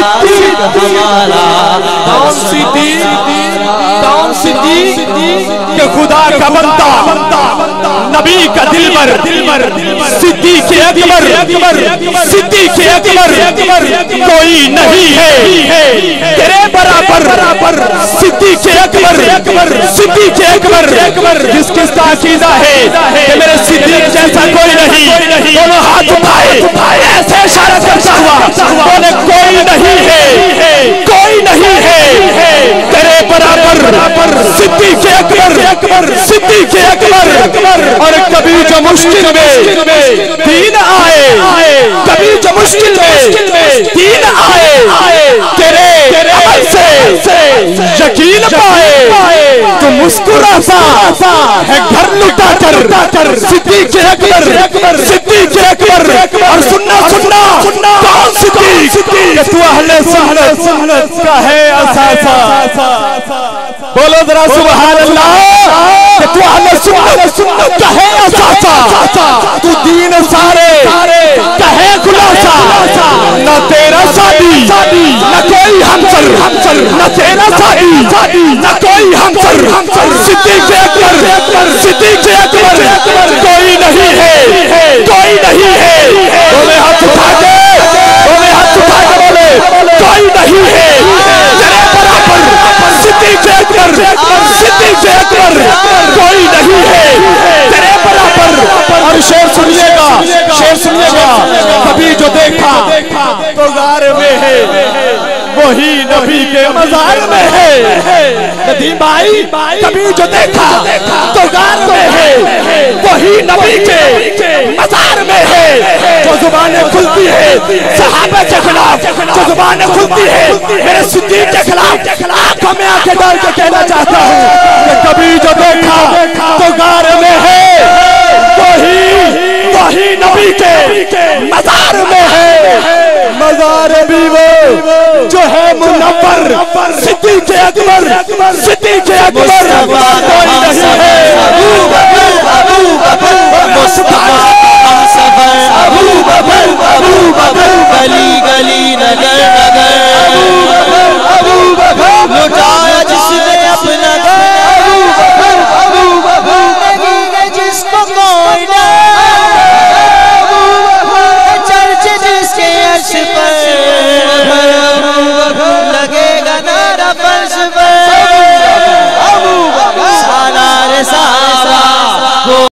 کون صدیق کہ خدا کا بندہ نبی کا دلبر صدیق اکبر کوئی نہیں ہے تیرے برابر صدیق اکبر جس کس کا عقیدہ ہے کہ میرے صدیق جیسا کوئی نہیں دونوں ہاتھ اٹھائے ایسے اشارہ کرتا ہوا بولے کوئی نہیں ہے تیرے برابر صدیق اکبر اور کبھی جو مشکل میں دین آئے تیرے عمل سے یقین پائے تو مسکراتا ہے گھر لٹا کر صدیق اکبر اور سننا کون صدیق کہ تو اہل سنت کا ہے اساسا بولو ذرا سبحان اللہ کہ تو اہل سنت کا ہے اساسا تو دین سارے کا ہے خلاصہ نہ تیرا سادی نہ کوئی ہمسر نہ تیرا سادی نہ کوئی ہمسر صدیق اکبر کوئی نہیں ہے بولے ہاتھ اٹھا کے بولے کوئی نہیں ہے تیرے برابر صدیق اکبر کوئی نہیں ہے تیرے برابر اور شعر سنیے گا کبھی جو دیکھا تو غار میں ہے وہی نبی کے مزار میں ہے ندیم بھائی کبھی جو دیکھا تو غار میں ہے وہی نبی کے مزار میں ہے جو زبانیں کھلتی ہے صحابہ کے خلاف جو زبانیں کھلتی ہے میرے صدیق کے خلاف آنکھوں میں آنکھیں ڈال کے کہنا چاہتا ہوں کہ کبھی جو دیکھا تو غار میں ہے وہی نبی کے مزار میں ہے مزار بھی وہ جو ہے منور صدیق اکبر